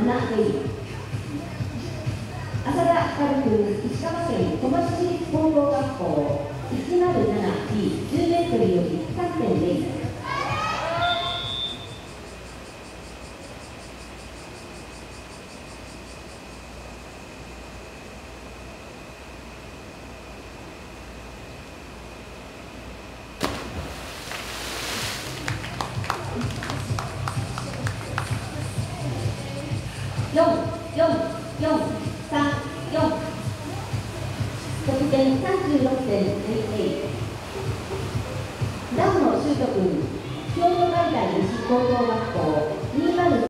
レイ。浅田光君、石川県小松市立高等学校 107B 10メートルより 3.0。4、4、4、3、4。得点36.00。長野修斗君、京都外大西高等学校20。